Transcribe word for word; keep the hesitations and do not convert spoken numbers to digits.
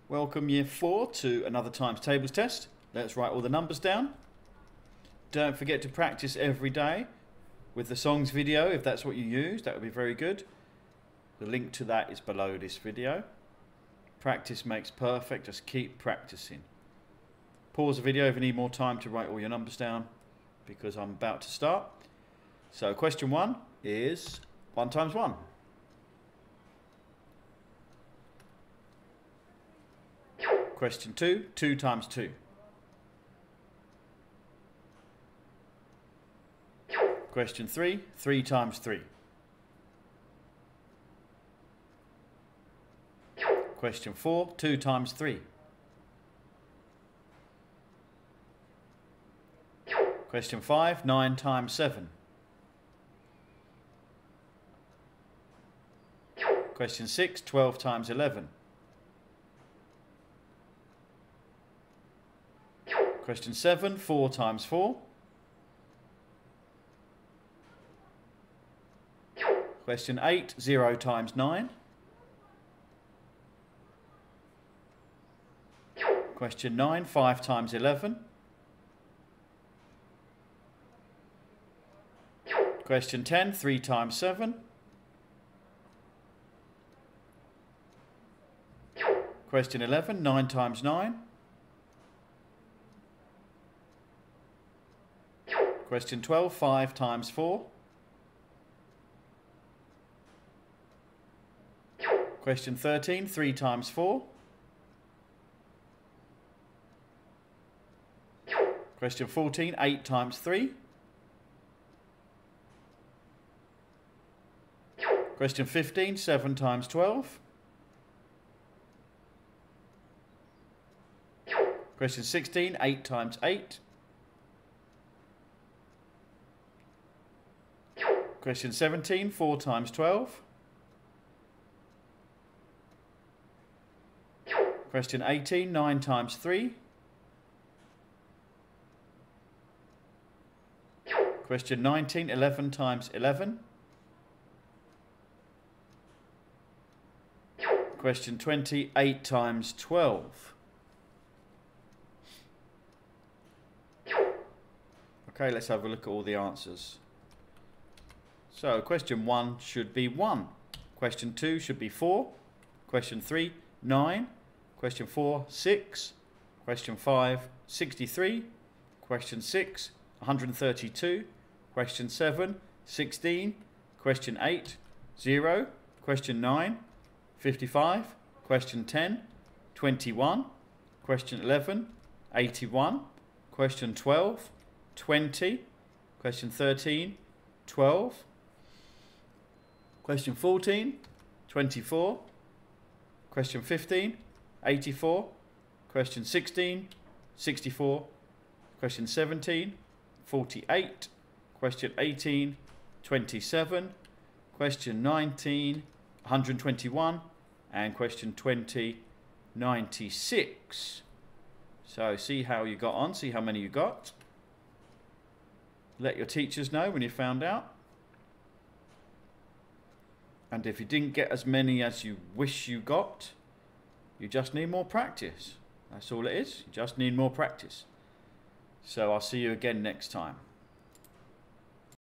Welcome year four to another times tables test. Let's write all the numbers down. Don't forget to practice every day with the songs video if that's what you use. That would be very good. The link to that is below this video. Practice makes perfect. Just keep practicing. Pause the video if you need more time to write all your numbers down because I'm about to start. So question one is one times one. Question two, two times two. Question three, three times three. Question four, two times three. Question five, nine times seven. Question six, twelve times eleven. Question seven, four times four. Question eight, zero times nine. Question nine, five times eleven. Question ten, three times seven. Question eleven, nine times nine. Question twelve, five times four. Question thirteen, three times four. Question fourteen, eight times three. Question fifteen, seven times twelve. Question sixteen, eight times eight. Question seventeen, four times twelve. Question eighteen, nine times three. Question nineteen, eleven times eleven. Question twenty, eight times twelve. Okay, let's have a look at all the answers. So question one should be one. Question two should be four. Question three, nine. Question four, six. Question five, sixty-three. Question six, one hundred thirty-two. Question seven, sixteen. Question eight, zero. Question nine, fifty-five. Question ten, twenty-one. Question eleven, eighty-one. Question twelve, twenty. Question thirteen, twelve. Question fourteen, twenty-four. Question fifteen, eighty-four. Question sixteen, sixty-four. Question seventeen, forty-eight. Question eighteen, twenty-seven. Question nineteen, one hundred twenty-one. And question twenty, ninety-six. So see how you got on, see how many you got. Let your teachers know when you found out. And if you didn't get as many as you wish you got, you just need more practice. That's all it is. You just need more practice. So I'll see you again next time.